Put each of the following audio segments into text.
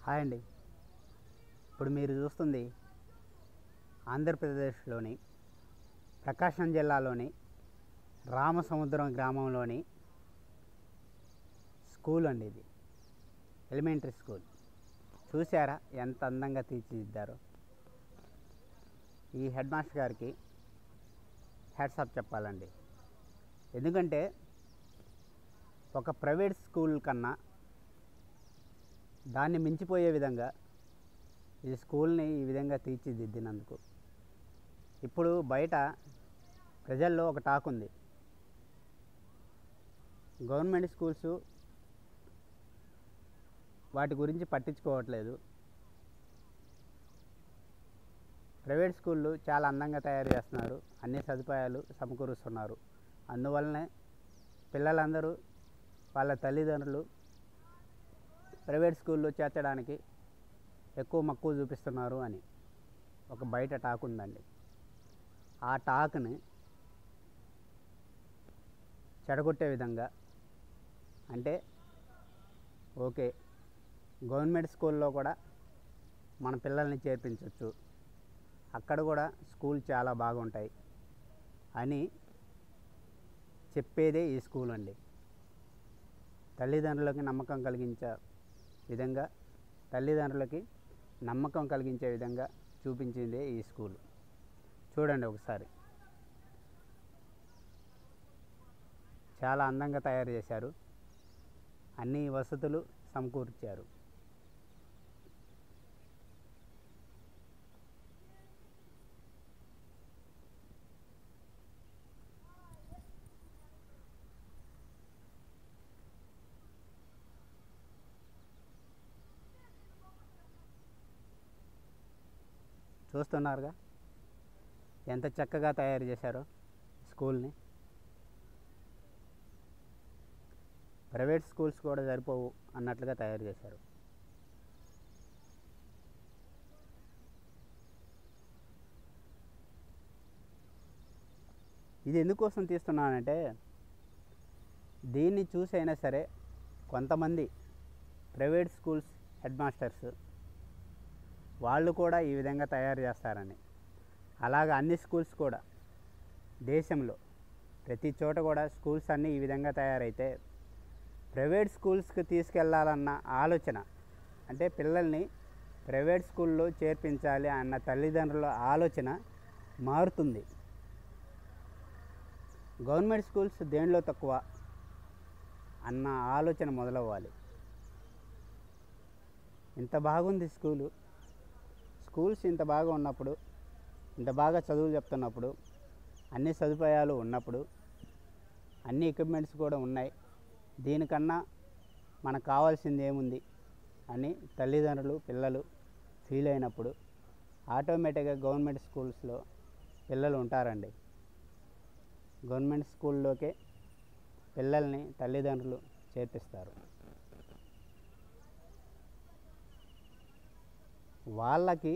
Hi అండి. ఇప్పుడు మీరు చూస్తుంది ఆంధ్రప్రదేశ్లోని ప్రకాశం జిల్లాలోని రామసముద్రం గ్రామంలోని స్కూల్ అండి. ఇది ఎలిమెంటరీ స్కూల్. చూసారా ఎంత అందంగా తీర్చిదిద్దారో. ఈ హెడ్ మాస్టర్ గారికి హ్యాట్స్ ఆఫ్ చెప్పాలండి. ఎందుకంటే ఒక ప్రైవేట్ స్కూల్ కన్నా దాన్ని మించిపోయే విధంగా ఈ స్కూల్ని ఈ విధంగా తీర్చిదిద్దినందుకు ఇప్పుడు బయట ప్రజల్లో ఒక టాక్ ఉంది. గవర్నమెంట్ స్కూల్స్ వాటి గురించి పట్టించుకోవట్లేదు, ప్రైవేట్ స్కూళ్ళు చాలా అందంగా తయారు చేస్తున్నారు, అన్ని సదుపాయాలు సమకూరుస్తున్నారు. అందువల్లనే పిల్లలందరూ వాళ్ళ తల్లిదండ్రులు ప్రైవేట్ స్కూల్లో చేర్చడానికి ఎక్కువ మక్కువ చూపిస్తున్నారు అని ఒక బయట టాక్ ఉందండి. ఆ టాక్ని చెడగొట్టే విధంగా, అంటే ఓకే గవర్నమెంట్ స్కూల్లో కూడా మన పిల్లల్ని చేర్పించవచ్చు, అక్కడ కూడా స్కూల్ చాలా బాగుంటాయి అని చెప్పేదే ఈ స్కూల్ అండి. తల్లిదండ్రులకి నమ్మకం కలిగించే విధంగా, తల్లిదండ్రులకి నమ్మకం కలిగించే విధంగా చూపించిందే ఈ స్కూల్. చూడండి ఒకసారి, చాలా అందంగా తయారు చేశారు, అన్ని వసతులు సమకూర్చారు. చూస్తున్నారుగా ఎంత చక్కగా తయారు చేశారో స్కూల్ని. ప్రైవేట్ స్కూల్స్ కూడా సరిపోవు అన్నట్లుగా తయారు చేశారు. ఇది ఎందుకోసం తీస్తున్నానంటే, దీన్ని చూసైనా సరే కొంతమంది ప్రైవేట్ స్కూల్స్ హెడ్ మాస్టర్స్ వాళ్ళు కూడా ఈ విధంగా తయారు చేస్తారని. అలాగ అన్ని స్కూల్స్ కూడా దేశంలో ప్రతి చోట కూడా స్కూల్స్ అన్నీ ఈ విధంగా తయారైతే ప్రైవేట్ స్కూల్స్కి తీసుకెళ్లాలన్న ఆలోచన, అంటే పిల్లల్ని ప్రైవేట్ స్కూల్లో చేర్పించాలి అన్న తల్లిదండ్రుల ఆలోచన మారుతుంది. గవర్నమెంట్ స్కూల్స్ దేనిలో తక్కువ అన్న ఆలోచన మొదలవ్వాలి. ఇంత బాగుంది స్కూల్స్ ఇంత బాగా ఉన్నప్పుడు, ఇంత బాగా చదువులు చెప్తున్నప్పుడు, అన్ని సదుపాయాలు ఉన్నప్పుడు, అన్ని ఎక్విప్మెంట్స్ కూడా ఉన్నాయి, దీనికన్నా మనకు కావాల్సింది ఏముంది అని తల్లిదండ్రులు పిల్లలు ఫీల్ అయినప్పుడు ఆటోమేటిక్గా గవర్నమెంట్ స్కూల్స్లో పిల్లలు ఉంటారండి. గవర్నమెంట్ స్కూల్లోకే పిల్లల్ని తల్లిదండ్రులు చేర్పిస్తారు. వాళ్ళకి,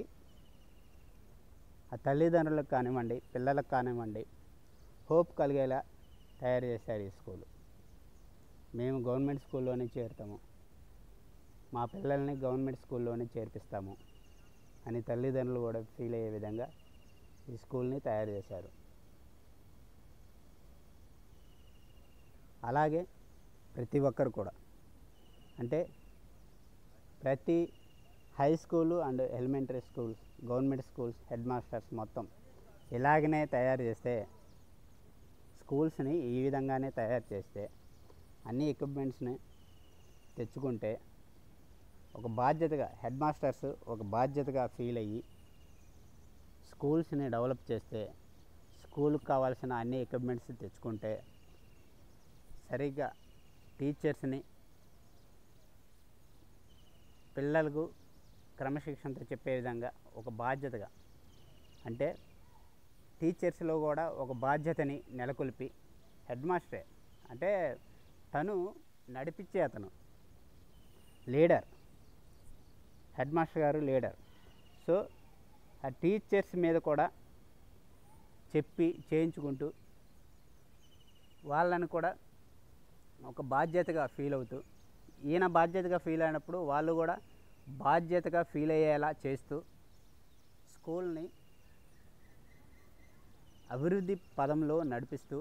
ఆ తల్లిదండ్రులకు కానివ్వండి పిల్లలకు కానివ్వండి, హోప్ కలిగేలా తయారు చేశారు ఈ స్కూలు. మేము గవర్నమెంట్ స్కూల్లోనే చేరుతాము, మా పిల్లల్ని గవర్నమెంట్ స్కూల్లోనే చేర్పిస్తాము అని తల్లిదండ్రులు కూడా ఫీల్ అయ్యే విధంగా ఈ స్కూల్ని తయారు చేశారు. అలాగే ప్రతి ఒక్కరు కూడా, అంటే ప్రతి high school and elementary schools, government schools head masters మొత్తం ఇలాగనే తయారు చేస్తే, స్కూల్స్ని ఈ విధంగానే తయారు చేస్తే, అన్ని ఎక్విప్మెంట్స్ని తెచ్చుకుంటే, ఒక బాధ్యతగా హెడ్ మాస్టర్స్ ఒక బాధ్యతగా ఫీల్ అయ్యి స్కూల్స్ని డెవలప్ చేస్తే, స్కూల్కి కావాల్సిన అన్ని ఎక్విప్మెంట్స్ తెచ్చుకుంటే, సరిగ్గా టీచర్స్ని పిల్లలకు క్రమశిక్షణతో చెప్పే విధంగా ఒక బాధ్యతగా, అంటే టీచర్స్లో కూడా ఒక బాధ్యతని నెలకొల్పి, హెడ్ మాస్టరే అంటే తను నడిపించే అతను లీడర్, హెడ్ మాస్టర్ గారు లీడర్. సో ఆ టీచర్స్ మీద కూడా చెప్పి చేయించుకుంటూ వాళ్ళని కూడా ఒక బాధ్యతగా ఫీల్ అవుతూ, ఈయన బాధ్యతగా ఫీల్ అయినప్పుడు వాళ్ళు కూడా బాధ్యతగా ఫీల్ అయ్యేలా చేస్తూ స్కూల్ని అభివృద్ధి పదంలో నడిపిస్తూ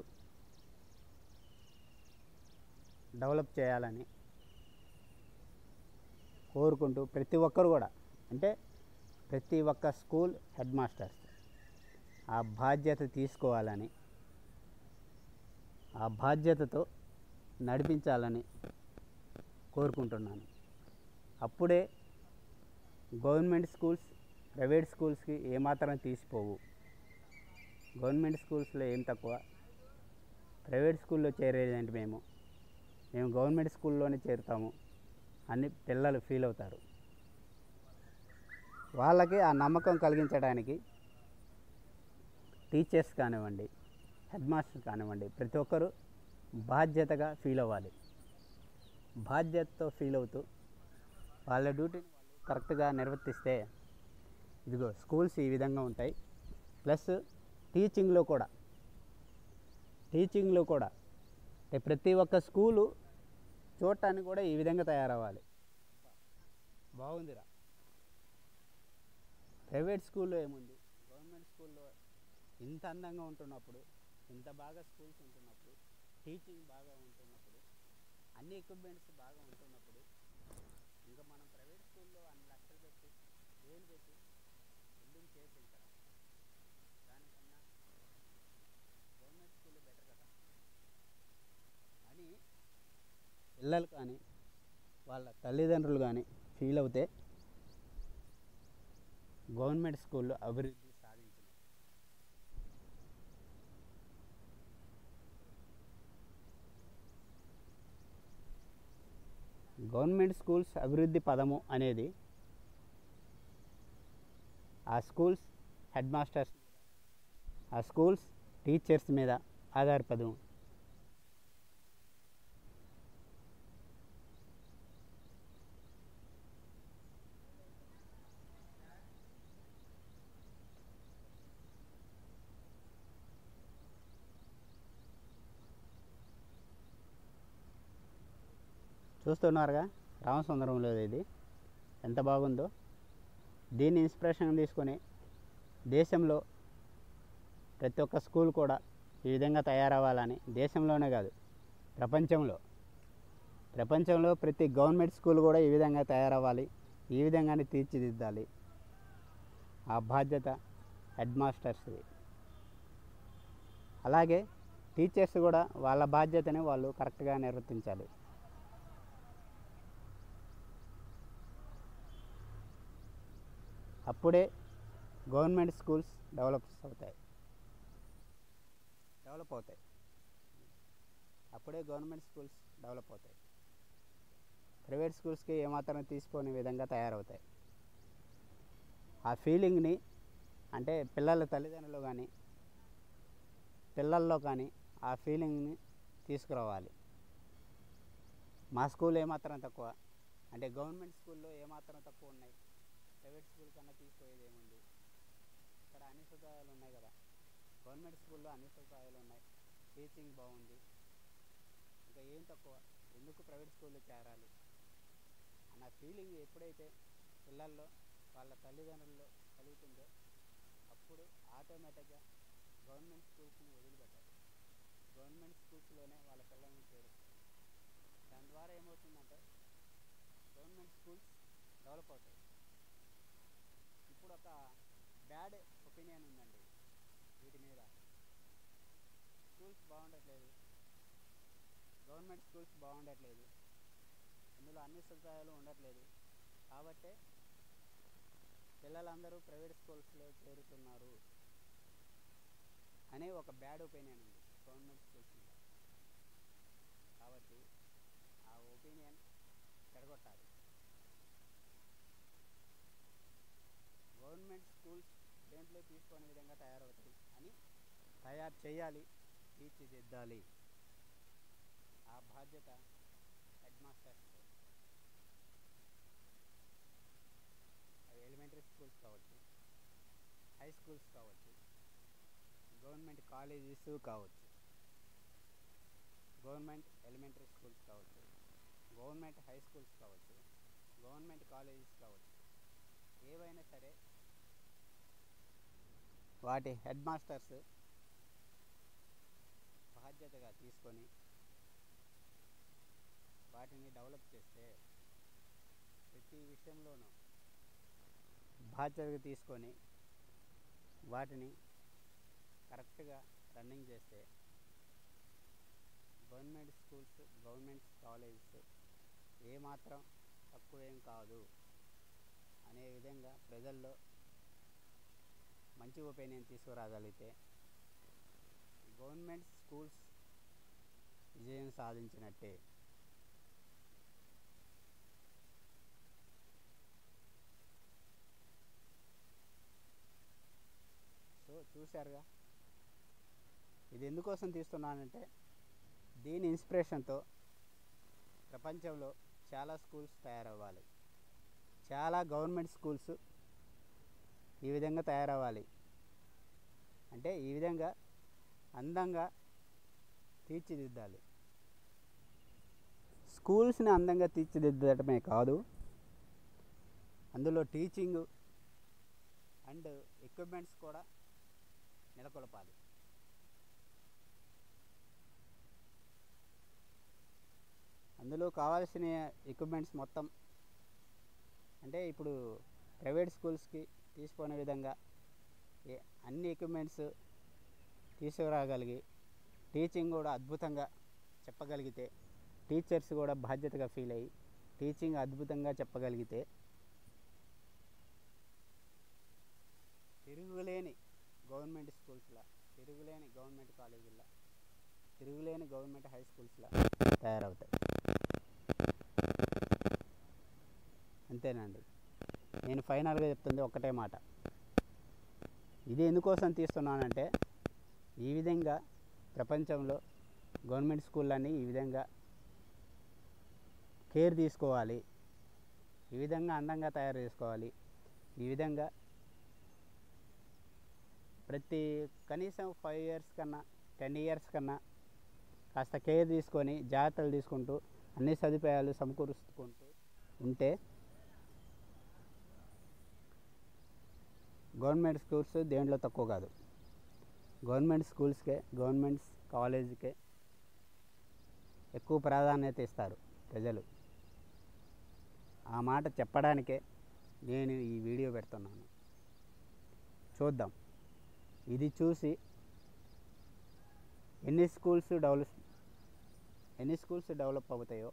డెవలప్ చేయాలని కోరుకుంటూ ప్రతి ఒక్కరు కూడా, అంటే ప్రతి ఒక్క స్కూల్ హెడ్ మాస్టర్స్ ఆ బాధ్యత తీసుకోవాలని, ఆ బాధ్యతతో నడిపించాలని కోరుకుంటున్నాను. అప్పుడే గవర్నమెంట్ స్కూల్స్ ప్రైవేట్ స్కూల్స్కి ఏమాత్రం తీసిపోవు. గవర్నమెంట్ స్కూల్స్లో ఏం తక్కువ, ప్రైవేట్ స్కూల్లో చేరేదేంటి మేము గవర్నమెంట్ స్కూల్లోనే చేరుతాము అని పిల్లలు ఫీల్ అవుతారు. వాళ్ళకి ఆ నమ్మకం కలిగించడానికి టీచర్స్ కానివ్వండి, హెడ్ మాస్టర్ కానివ్వండి, ప్రతి ఒక్కరూ బాధ్యతగా ఫీల్ అవ్వాలి. బాధ్యతతో ఫీల్ అవుతూ వాళ్ళ డ్యూటీని వాళ్ళు కరెక్ట్గా నిర్వర్తిస్తే ఇదిగో స్కూల్స్ ఈ విధంగా ఉంటాయి. ప్లస్ టీచింగ్లో కూడా అంటే ప్రతి ఒక్క స్కూలు చూడటానికి కూడా ఈ విధంగా తయారవ్వాలి. బాగుందిరా. ప్రైవేట్ స్కూల్లో ఏముంది, గవర్నమెంట్ స్కూల్లో ఇంత అందంగా ఉంటున్నప్పుడు, ఇంత బాగా స్కూల్స్ ఉంటున్నప్పుడు, టీచింగ్ బాగా ఉంటున్నప్పుడు, అన్ని ఎక్విప్మెంట్స్ బాగా ఉంటున్నప్పుడు, ఇంకా మనం ప్రైవేట్ స్కూల్లో అన్ని లక్షలు పెట్టి వేలు పెట్టి బిల్డింగ్ చేసి ఇక్కడ దానికన్నా గవర్నమెంట్ స్కూల్లో బెటర్ కదా అని పిల్లలు కానీ వాళ్ళ తల్లిదండ్రులు కానీ ఫీల్ అవుతే గవర్నమెంట్ స్కూల్లో అభివృద్ధి సాధించిన. గవర్నమెంట్ స్కూల్స్ అభివృద్ధి పదము అనేది ఆ స్కూల్స్ హెడ్ మాస్టర్స్, ఆ స్కూల్స్ టీచర్స్ మీద ఆధారపడి చూస్తున్నారుగా. రామసుందరంలో ఇది ఎంత బాగుందో. దీన్ని ఇన్స్పిరేషన్ తీసుకొని దేశంలో ప్రతి ఒక్క స్కూల్ కూడా ఈ విధంగా తయారవ్వాలని, దేశంలోనే కాదు ప్రపంచంలో ప్రతి గవర్నమెంట్ స్కూల్ కూడా ఈ విధంగా తయారవ్వాలి, ఈ విధంగానే తీర్చిదిద్దాలి. ఆ బాధ్యత హెడ్ మాస్టర్స్ది. అలాగే టీచర్స్ కూడా వాళ్ళ బాధ్యతని వాళ్ళు కరెక్ట్గా నిర్వర్తించాలి. అప్పుడే గవర్నమెంట్ స్కూల్స్ డెవలప్ అవుతాయి. అప్పుడే గవర్నమెంట్ స్కూల్స్ డెవలప్ అవుతాయి. ప్రైవేట్ స్కూల్స్కి ఏమాత్రం తీసుకోని విధంగా తయారవుతాయి. ఆ ఫీలింగ్ని, అంటే పిల్లల తల్లిదండ్రులు కానీ పిల్లల్లో కానీ ఆ ఫీలింగ్ని తీసుకురావాలి. మా స్కూల్ ఏమాత్రం తక్కువ, అంటే గవర్నమెంట్ స్కూల్లో ఏమాత్రం తక్కువ ఉన్నాయి, ప్రైవేట్ స్కూల్ కన్నా తీసుకోయేది ఏముంది, ఇక్కడ అన్ని సదుపాయాలు ఉన్నాయి కదా, గవర్నమెంట్ స్కూల్లో అన్ని సదుపాయాలు ఉన్నాయి, టీచింగ్ బాగుంది, ఇంకా ఏం తక్కువ, ఎందుకు ప్రైవేట్ స్కూల్లో చేరాలి అన్న ఫీలింగ్ ఎప్పుడైతే పిల్లల్లో వాళ్ళ తల్లిదండ్రుల్లో కలుగుతుందో అప్పుడు ఆటోమేటిక్గా గవర్నమెంట్ స్కూల్స్ని వదిలిపెట్టాలి. గవర్నమెంట్ స్కూల్స్లోనే వాళ్ళ పిల్లల్ని చేరుస్తారు. దాని ద్వారా ఏమవుతుందంటే గవర్నమెంట్ స్కూల్స్ డెవలప్ అవుతాయి. ఇప్పుడు ఒక బ్యాడ్ ఒపీనియన్ ఉందండి వీటి మీద. స్కూల్స్ బాగుండట్లేదు, గవర్నమెంట్ స్కూల్స్ బాగుండట్లేదు, ఇందులో అన్ని సదుపాయాలు ఉండట్లేదు, కాబట్టే పిల్లలందరూ ప్రైవేట్ స్కూల్స్లో చేరుతున్నారు అనే ఒక బ్యాడ్ ఒపీనియన్ ఉంది గవర్నమెంట్ స్కూల్స్ మీద. కాబట్టి ఆ ఒపీనియన్ చెడగొట్టాలి. గవర్నమెంట్ స్కూల్స్ దేంట్లో తీసుకునే విధంగా తయారవుతాయి అని తయారు చేయాలి, తీర్చిదిద్దాలి. ఆ బాధ్యత హెడ్ మాస్టర్స్. అవి ఎలిమెంటరీ స్కూల్స్ కావచ్చు, హై స్కూల్స్ కావచ్చు, గవర్నమెంట్ కాలేజెస్ కావచ్చు, గవర్నమెంట్ ఎలిమెంటరీ స్కూల్స్ కావచ్చు, గవర్నమెంట్ హై స్కూల్స్ కావచ్చు, గవర్నమెంట్ కాలేజెస్ కావచ్చు, ఏవైనా సరే వాటి హెడ్ మాస్టర్స్ బాధ్యతగా తీసుకొని వాటిని డెవలప్ చేస్తే, ప్రతి విషయంలోనూ బాధ్యతగా తీసుకొని వాటిని కరెక్ట్గా రన్నింగ్ చేస్తే గవర్నమెంట్ స్కూల్స్, గవర్నమెంట్ కాలేజెస్ ఏమాత్రం తక్కువేం కాదు అనే విధంగా ప్రజల్లో మంచి ఒపీనియన్ తీసుకురాగలిగితే గవర్నమెంట్ స్కూల్స్ విజయం సాధించినట్టే. సో చూశారుగా, ఇది ఎందుకోసం తీస్తున్నానంటే దీని ఇన్స్పిరేషన్తో ప్రపంచంలో చాలా స్కూల్స్ తయారవ్వాలి, చాలా గవర్నమెంట్ స్కూల్స్ ఈ విధంగా తయారవ్వాలి. అంటే ఈ విధంగా అందంగా తీర్చిదిద్దాలి. స్కూల్స్ని అందంగా తీర్చిదిద్దడమే కాదు, అందులో టీచింగ్ అండ్ ఎక్విప్మెంట్స్ కూడా నెలకొల్పాలి. అందులో కావాల్సిన ఎక్విప్మెంట్స్ మొత్తం, అంటే ఇప్పుడు ప్రైవేట్ స్కూల్స్కి తీసుకునే విధంగా అన్ని ఎక్విప్మెంట్స్ తీసుకురాగలిగి టీచింగ్ కూడా అద్భుతంగా చెప్పగలిగితే, టీచర్స్ కూడా బాధ్యతగా ఫీల్ అయ్యి టీచింగ్ అద్భుతంగా చెప్పగలిగితే తిరుగులేని గవర్నమెంట్ స్కూల్స్లా, తిరుగులేని గవర్నమెంట్ కాలేజీల్లో, తిరుగులేని గవర్నమెంట్ హై స్కూల్స్లా తయారవుతాయి. అంతేనండి. నేను ఫైనల్గా చెప్తుంది ఒక్కటే మాట. ఇది ఎందుకోసం తీస్తున్నానంటే ఈ విధంగా ప్రపంచంలో గవర్నమెంట్ స్కూళ్ళన్నీ ఈ విధంగా కేర్ తీసుకోవాలి, ఈ విధంగా అందంగా తయారు చేసుకోవాలి. ఈ విధంగా ప్రతి కనీసం 5 years కన్నా 10 years కన్నా కాస్త కేర్ తీసుకొని జాగ్రత్తలు తీసుకుంటూ అన్ని సదుపాయాలు సమకూరుచుకుంటూ ఉంటే గవర్నమెంట్ స్కూల్స్ దేంట్లో తక్కువ కాదు. గవర్నమెంట్ స్కూల్స్కే, గవర్నమెంట్ కాలేజీకే ఎక్కువ ప్రాధాన్యత ఇస్తారు ప్రజలు. ఆ మాట చెప్పడానికే నేను ఈ వీడియో పెడుతున్నాను. చూద్దాం, ఇది చూసి ఎన్ని స్కూల్స్ డెవలప్ అవుతాయో,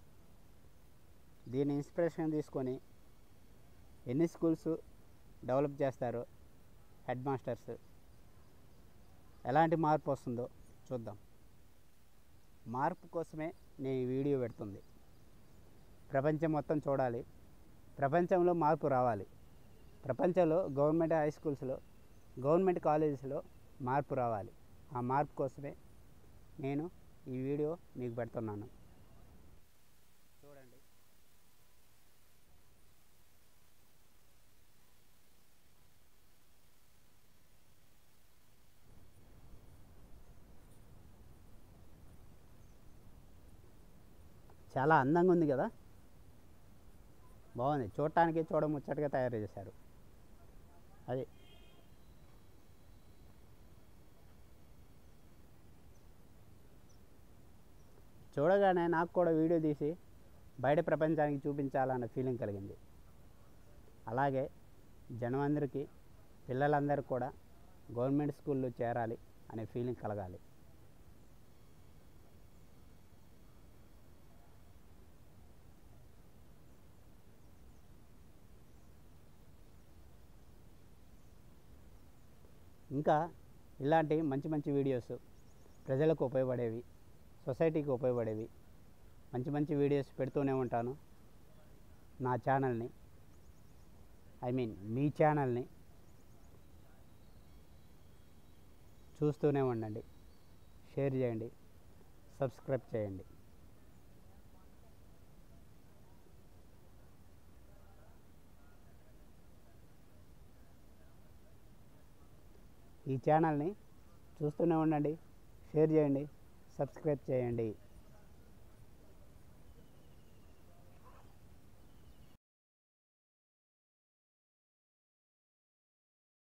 దీని ఇన్స్పిరేషన్ తీసుకొని ఎన్ని స్కూల్స్ డెవలప్ చేస్తారో హెడ్ మాస్టర్స్, ఎలాంటి మార్పు వస్తుందో చూద్దాం. మార్పు కోసమే నేను ఈ వీడియో పెడుతుంది. ప్రపంచం మొత్తం చూడాలి, ప్రపంచంలో మార్పు రావాలి, ప్రపంచంలో గవర్నమెంట్ హై స్కూల్స్లో, గవర్నమెంట్ కాలేజెస్లో మార్పు రావాలి. ఆ మార్పు కోసమే నేను ఈ వీడియో మీకు పెడుతున్నాను. చూడండి. చాలా అందంగా ఉంది కదా, బాగుంది. చూడటానికి చూడముచ్చటగా తయారు చేశారు. అది చూడగానే నాకు కూడా వీడియో తీసి బయట ప్రపంచానికి చూపించాలన్న ఫీలింగ్ కలిగింది. అలాగే జనమందరికీ, పిల్లలందరూ కూడా గవర్నమెంట్ స్కూల్లో చేరాలి అనే ఫీలింగ్ కలగాలి. ఇంకా ఇలాంటి మంచి మంచి వీడియోస్, ప్రజలకు ఉపయోగపడేవి, సొసైటీకి ఉపయోగపడేవి మంచి మంచి వీడియోస్ పెడుతూనే ఉంటాను. నా ఛానల్ని, మీ ఛానల్ని చూస్తూనే ఉండండి. షేర్ చేయండి, సబ్స్క్రైబ్ చేయండి. ఈ ఛానల్ని చూస్తూనే ఉండండి, షేర్ చేయండి, సబ్స్క్రైబ్ చేయండి.